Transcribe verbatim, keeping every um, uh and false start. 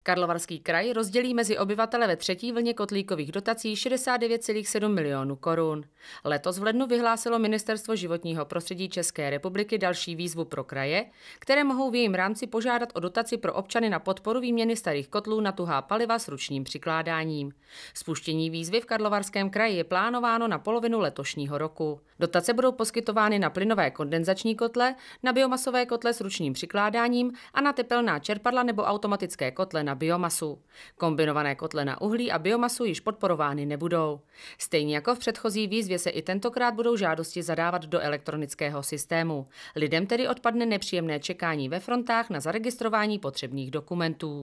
Karlovarský kraj rozdělí mezi obyvatele ve třetí vlně kotlíkových dotací šedesát devět celá sedm milionů korun. Letos v lednu vyhlásilo Ministerstvo životního prostředí České republiky další výzvu pro kraje, které mohou v jejím rámci požádat o dotaci pro občany na podporu výměny starých kotlů na tuhá paliva s ručním přikládáním. Spuštění výzvy v Karlovarském kraji je plánováno na polovinu letošního roku. Dotace budou poskytovány na plynové kondenzační kotle, na biomasové kotle s ručním přikládáním a na tepelná čerpadla nebo automatické kotle na biomasu. Kombinované kotle na uhlí a biomasu již podporovány nebudou. Stejně jako v předchozí výzvě se i tentokrát budou žádosti zadávat do elektronického systému. Lidem tedy odpadne nepříjemné čekání ve frontách na zaregistrování potřebných dokumentů.